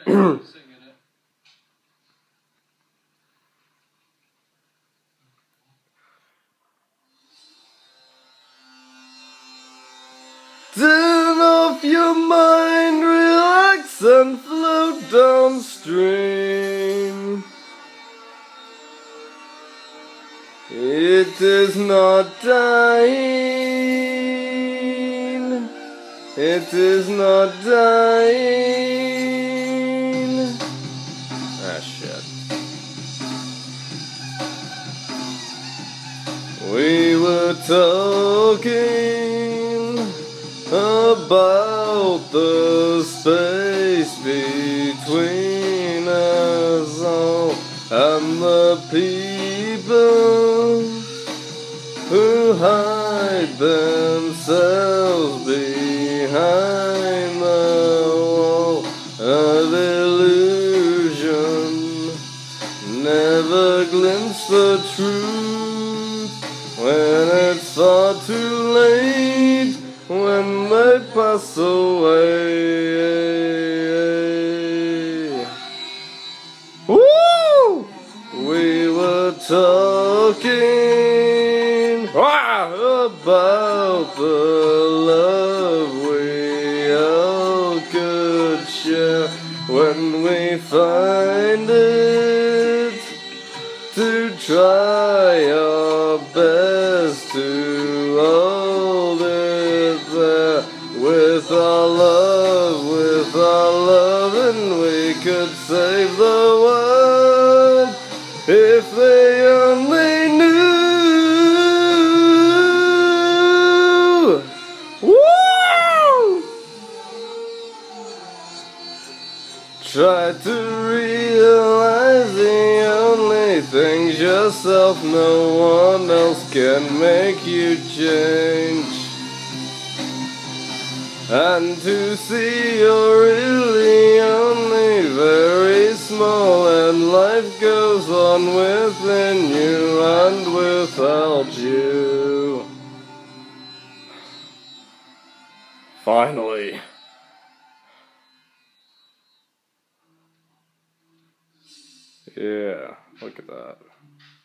Turn off your mind, relax and float downstream. It is not dying. It is not dying. Ah, shit. We were talking about the space between us all and the people who hide themselves behind the wall of illusion, never glimpse the truth when it's far too late, when they pass away. Woo! We were talking about the love we all could share when we find it, to try our best to hold it there with our love, and we could save the world if they only knew. Woo! Try to realize the only things yourself, no one else can make you change. And to see you're really only very small, and life goes on within you and without you. Finally. Yeah, look at that.